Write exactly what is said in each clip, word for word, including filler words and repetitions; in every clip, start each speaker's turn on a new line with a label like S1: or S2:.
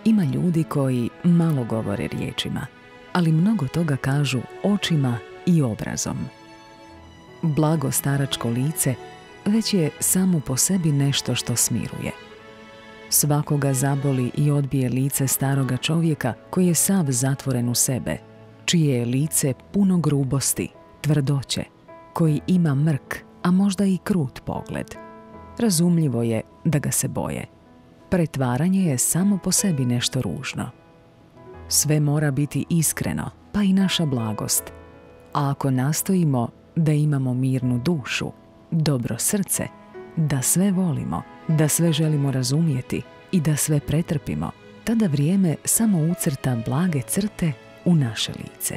S1: Ima ljudi koji malo govore riječima, ali mnogo toga kažu očima i obrazom. Blago staračko lice već je samo po sebi nešto što smiruje. Svakoga zaboli i odbije lice staroga čovjeka koji je sav zatvoren u sebe, čije je lice puno grubosti, tvrdoće, koji ima mrk, a možda i krut pogled. Razumljivo je da ga se boje. Pretvaranje je samo po sebi nešto ružno. Sve mora biti iskreno, pa i naša blagost. A ako nastojimo da imamo mirnu dušu, dobro srce, da sve volimo, da sve želimo razumjeti i da sve pretrpimo, tada vrijeme samo ucrta blage crte u naše lice.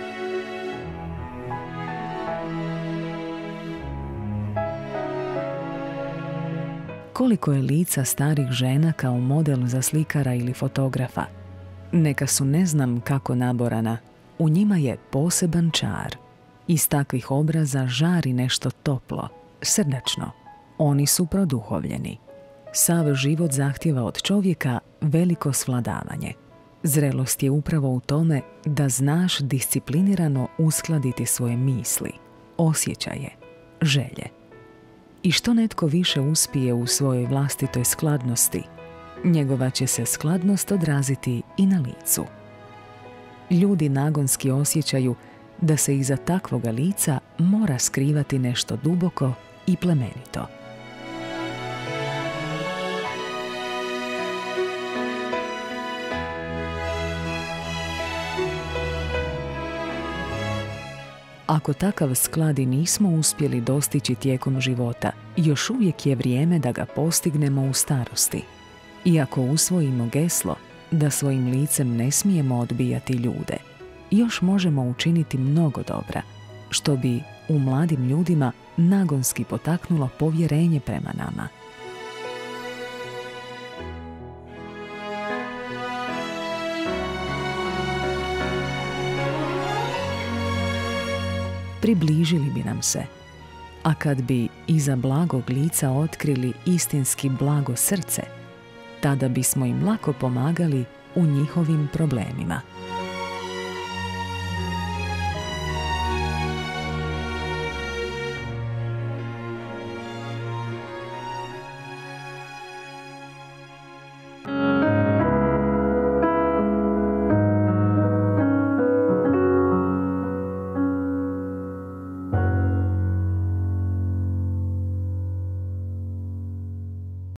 S1: Koliko je lica starih žena kao model za slikara ili fotografa. Neka su ne znam kako naborana, u njima je poseban čar. Iz takvih obraza žari nešto toplo, srdačno. Oni su produhovljeni. Sav život zahtijeva od čovjeka veliko svladavanje. Zrelost je upravo u tome da znaš disciplinirano uskladiti svoje misli, osjećaje, želje. I što netko više uspije u svojoj vlastitoj skladnosti, njegova će se skladnost odraziti i na licu. Ljudi nagonski osjećaju da se iza takvoga lica mora skrivati nešto duboko i plemenito. Ako takav sklad i nismo uspjeli dostići tijekom života, još uvijek je vrijeme da ga postignemo u starosti. I ako usvojimo geslo da svojim licem ne smijemo odbijati ljude, još možemo učiniti mnogo dobra, što bi u mladim ljudima nagonski potaknulo povjerenje prema nama. Približili bi nam se, a kad bi iza blagog lica otkrili istinski blago srce, tada bismo im lako pomagali u njihovim problemima.